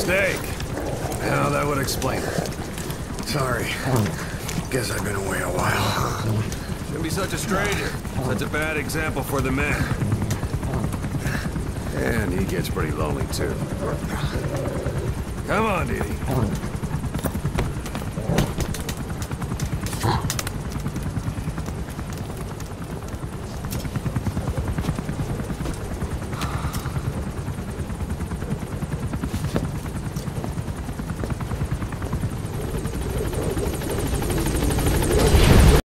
mistake. Now that would explain it. Sorry. Guess I've been away a while. Shouldn't be such a stranger. Such a bad example for the men. And he gets pretty lonely, too. Come on, Dee Dee.